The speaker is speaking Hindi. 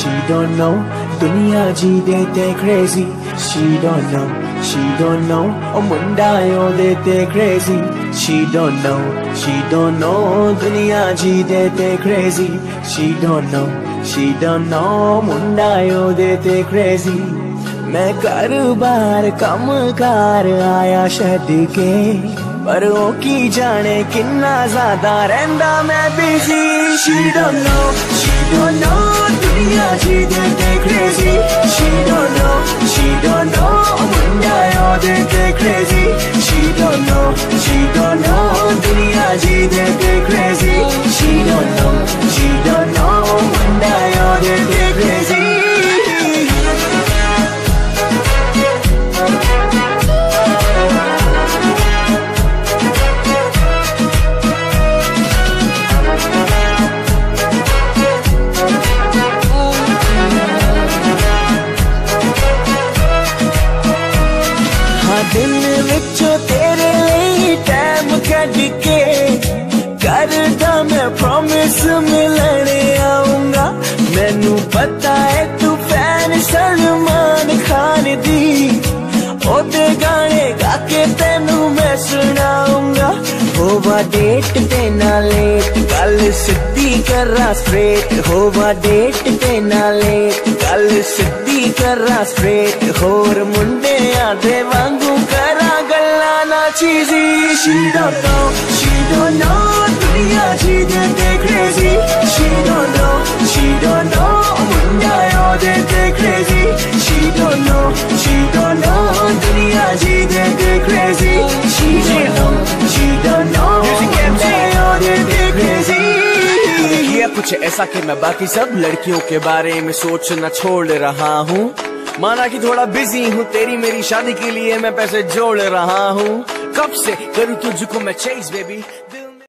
she don't know दुनिया जी देते crazy she don't know ओ मुंडा यो देते crazy she don't know दुनिया जी देते crazy she don't know मुंडा यो देते crazy मैं घर बार कम कार आया छड़ के पर ओ की जाने किन्ना ज्यादा रहंदा मैं बिजी she don't know दुनिया जी देते crazy she don't know मुंडा यो देते crazy she don't know दुनिया जी देते crazy she don't know मुंडा यो देते crazy दिन विचों तेरे लिए टाइम कढ के करदा मैं प्रॉमिस मिलने आऊंगा मैनू पता है तू फैन सलमान खान दी ओदे गाने गा के तेनू मैं सुनाऊंगा होवा डेट ते ना लेट गल सिद्धी करा स्ट्रेट होवा डेट ते ना लेट गल सिद्धी करा स्ट्रेट होर मुंडे आदे वांगू करा गल्ला ना चीजी she don't know दुनिया जी देते crazy she don't know मुंडा यो देते crazy she don't know दुनिया जी देते crazy she don't know मुंडा यो देते crazy ये कुछ ऐसा कि मैं बाकी सब लड़कियों के बारे में सोचना छोड़ रहा हूँ माना कि थोड़ा बिजी हूँ तेरी मेरी शादी के लिए मैं पैसे जोड़ रहा हूँ कब से करूँ तुझको मैं चेज बेबी